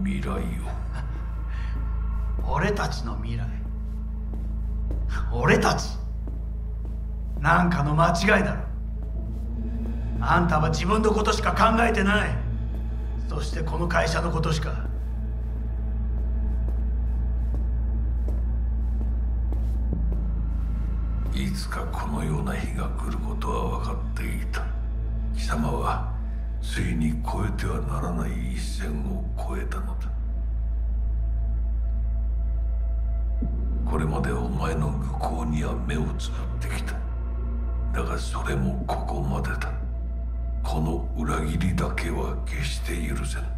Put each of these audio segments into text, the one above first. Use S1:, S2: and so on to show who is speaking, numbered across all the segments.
S1: 未来を。
S2: 俺たちの未来。俺たちなんかの間違いだろ。あんたは自分のことしか考えてない。そしてこの会社のことしか。
S1: いつかこのような日が来ることは分かっていた。貴様はついに越えてはならない一線を越えたのだ。これまでお前の愚行には目をつぶってきた。だがそれもここまでだ。この裏切りだけは決して許せぬ。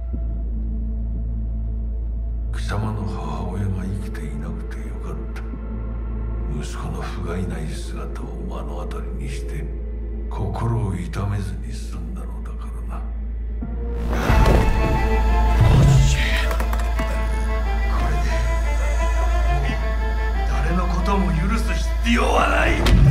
S1: 貴様の母親が生きていなくてよかった。息子の不甲斐ない姿を目の当たりにして心を痛めずに済んだのだからな。
S2: これで誰のことも許す必要はない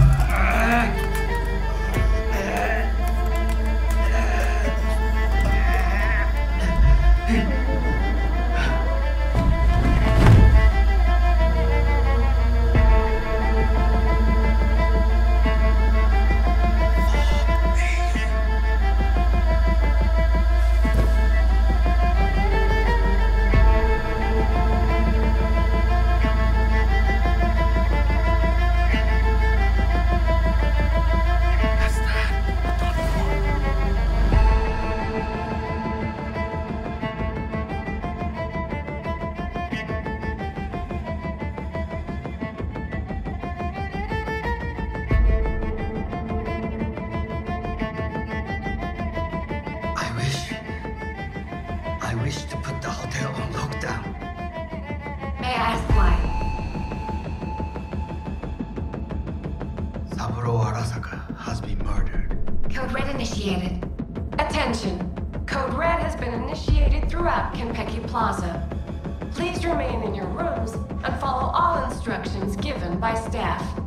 S2: 。I wish to put the hotel on lockdown.
S3: May I ask why?
S2: Saburo Arasaka has been murdered.
S3: Code Red initiated. Attention. Code Red has been initiated throughout Kenpeki Plaza. Please remain in your rooms and follow all instructions given by staff.